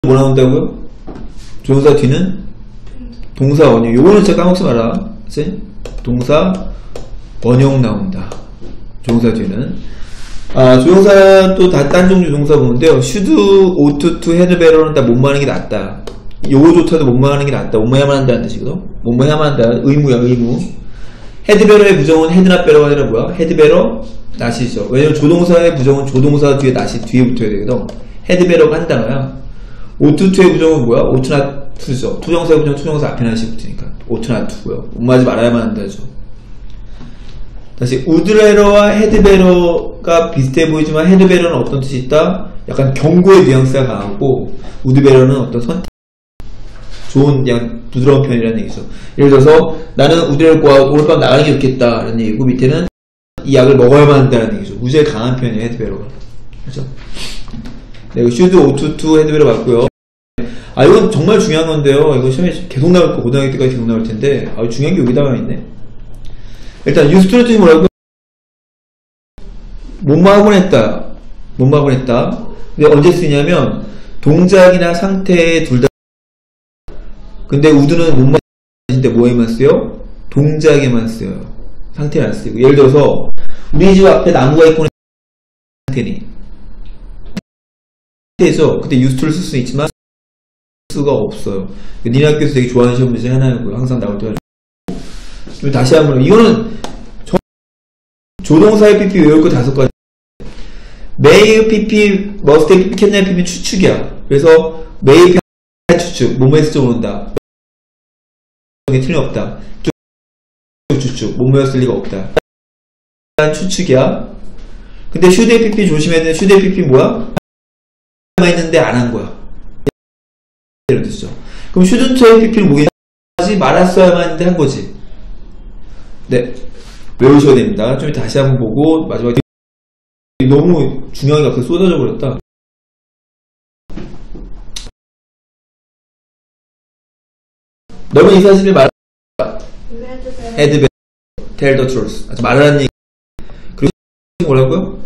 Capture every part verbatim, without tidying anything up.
뭐 나온다고요? 조동사 뒤는 동사 원형. 요거는 진짜 까먹지 마라. 그치? 동사 원형 나온다. 조동사 뒤는. 아, 조동사 또 다 딴 종류 동사 보는데요. should, ought to, had better는 다 뭐뭐 하는 게 낫다. 요거조차도 뭐뭐 하는 게 낫다. 뭐뭐 해야만 한다는 뜻이거든. 뭐뭐 해야만 한다. 의무야, 의무. had better의 부정은 had not better가 아니라 뭐야? had better, not이죠. 왜냐면 조동사의 부정은 조동사 뒤에 not이 뒤에 붙어야 되거든. had better가 한 단어야. ought to의 부정은 뭐야? ought not to죠. 투정사의 부정, 투정사 앞에 not이 붙으니까. ought not to고요. 뭐하지 말아야만 한다죠. 다시 would rather와 had better가 비슷해 보이지만 had better는 어떤 뜻이 있다? 약간 경고의 뉘앙스가 강하고 would better는 어떤 선 좋은 그냥 부드러운 편이라는 얘기죠. 예를 들어서 나는 would rather 오늘 밤 나가는 게 좋겠다 라는 얘기고 밑에는 이 약을 먹어야만 한다는 얘기죠. 무지하게 강한 편이에요. had better가. 그렇죠? 네, should, ought to, had better 맞고요. 아, 이건 정말 중요한 건데요. 이거 시험에 계속 나올 거, 고등학교 때까지 계속 나올 텐데, 아, 중요한 게 여기다가 있네. 일단, used to는 뜻이 뭐라고요? 뭐뭐 하곤 했다. 뭐뭐 하곤 했다. 근데 언제 쓰냐면, 동작이나 상태에 둘 다. 근데 would는 뭐뭐 하는데 뭐에만 쓰요? 동작에만 쓰여요. 상태는 안 쓰고. 예를 들어서, 우리 집 앞에 나무가 있고, 상태니. 상태에서, 그때 used to를 쓸 수 있지만, 수가 없어요. 니네 학교에서 되게 좋아하는 시험 문제 하나였고요. 항상 나올 때가. 다시 한번 이거는 조동사의 피피 외울 거 다섯 가지. may pp, must pp, can pp 추측이야. 그래서 may 추측, 뭐뭐에 쓰죠 오른다. 틀림없다. 추측, 뭐뭐에 쓸 리가 없다. 추측이야. 근데 should pp 조심해야 돼. should pp 뭐야? 있는데 안 한 거야. 이런 뜻이죠. 그럼 shouldn't의 pp는 뭐겠지? 하지 말았어야만 했는데 한 거지. 네. 외우셔야 됩니다. 좀 다시 한번 보고, 마지막에. 너무 중요한 게 앞에 쏟아져 버렸다. 너는 이 사실을 말, had better, tell the truth. 아주 말하라는 얘기. 그리고 뭐라고요?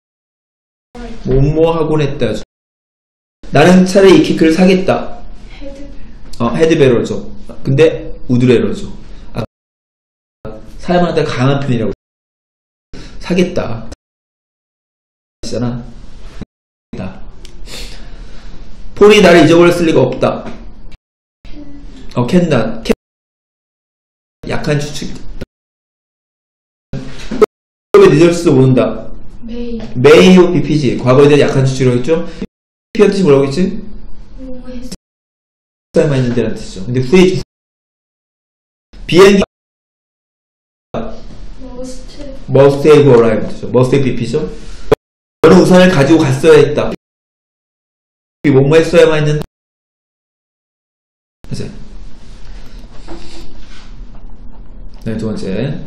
뭐뭐 하곤 했다. 나는 차라리 이 키크를 사겠다. 어, had better죠. 근데 would rather죠. 아, 사야만 하다 강한 편이라고. 사겠다. 있잖아. 폴이 나를 잊어버렸을 리가 없다. 어, can not. can. 약한 추측. 왜 늦을지도 모른다. may. may bp지. 과거에 대한 약한 추측이라고 했죠? bp의 뜻이 뭐라고 했지? 사야만 있는 데라는 뜻이죠. 근데 후에 비행기 must. must have arrived. must have bp죠? 너는 우산을 가지고 갔어야 했다. 뭐뭐 했어야만 했는데. 네, 두 번째.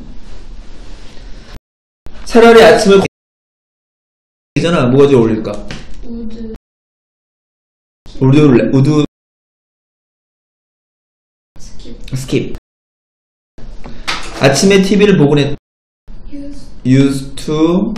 차라리 아침을 이잖아. 뭐가 제일 어울릴까? would. 우드, 우드, skip. 스킵. 아침에 티비를 보곤 했다. use. used to.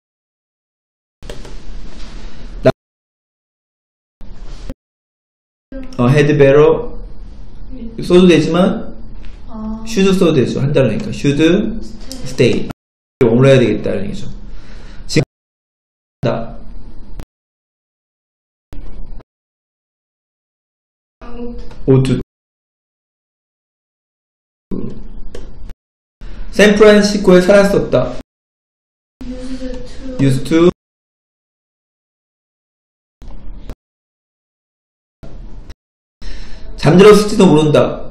어, had better. 써도 되지만, 아. should 써도 되죠. 한 단어니까. should stay. 머물러야 되겠다는 얘기죠. 지금, 다. ought to. 샌프란시스코에 살았었다. used to. used to. 잠들었을지도 모른다.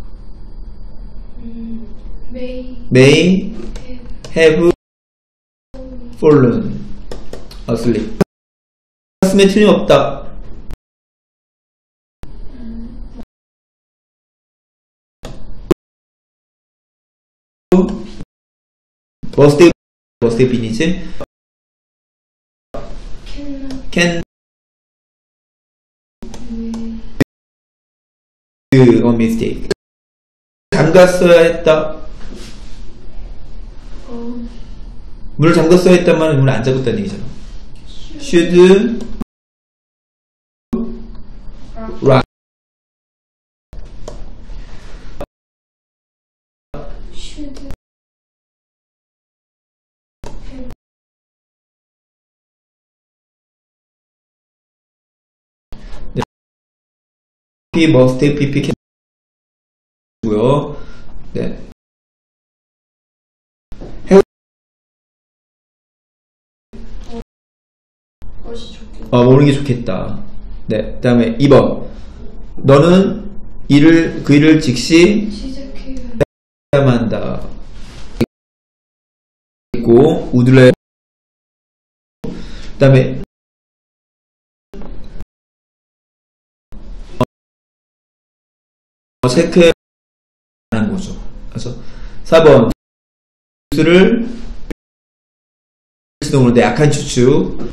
음, may. may have fallen asleep. 가슴에 틀림없다. 음. must have, must have been이지. can. can 음. do a mistake. 잠갔어야 했다. 어. 문을 잠갔어야 했단 말은 문을 안 잠갔다는 얘기잖아. should rock. should have P must P P 고요. 네. 것이 좋겠다. 어, 모르는 게 좋겠다. 네. 그 다음에 이 번. 너는 일을, 그 일을 즉시 시작해야만 한다. 있고, 우드레. 그 다음에, 어, 체크하는 거죠. 그래서 사 번. 뉴스를, 오는데 약한 추측.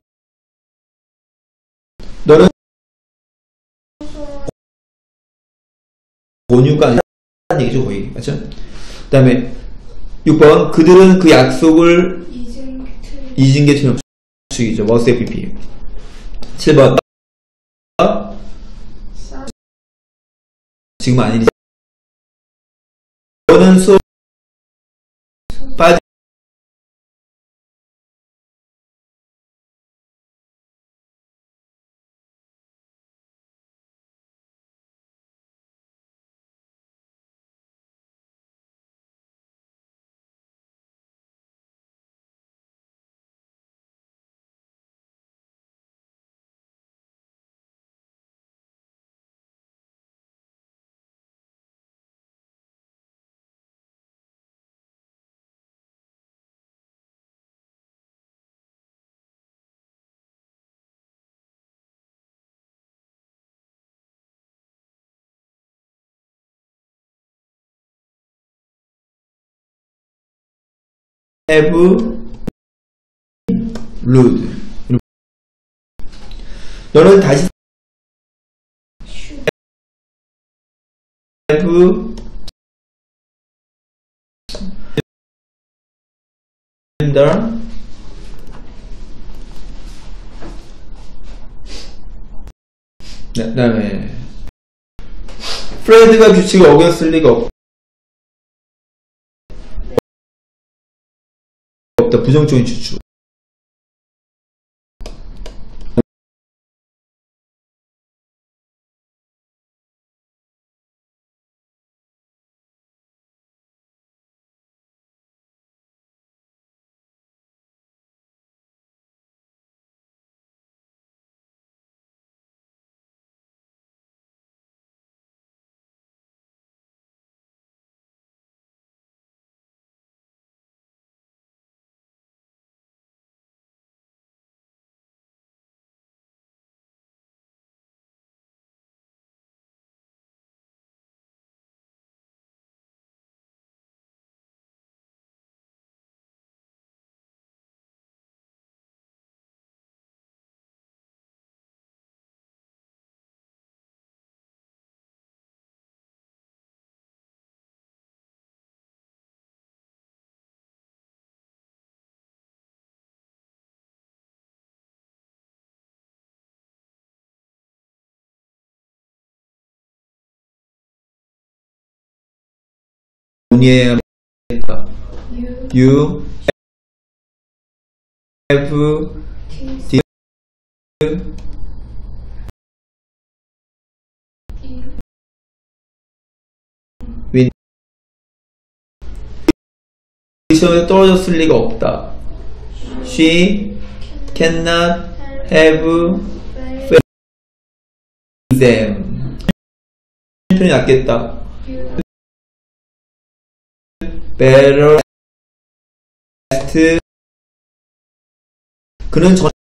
너는 권유가 아니라는 얘기죠, 거의. 맞죠? 그 다음에 육 번. 그들은 그 약속을 이중 틀 잊은 게 틀린 추측이죠. 머스 에프피. 칠 번. 싸 지금 아니지. 너는 수업 빠지 have rude. 너는 다시 should have gender 네, 그 다음에 프레드가 규칙을 어겼을 리가 없, 없다. 부정적인 추측. 논의해야 겠다. you You have kiss e win. 시험에 떨어졌을 리가 없다. She cannot have fail them. 편이 낫겠다. you Better best. 그는 전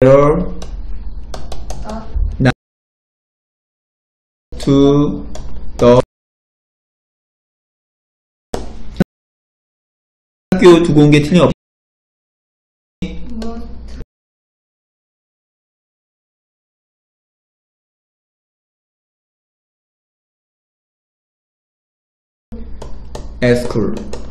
not to the 학교 두고 온 게 틀림없이 not at school.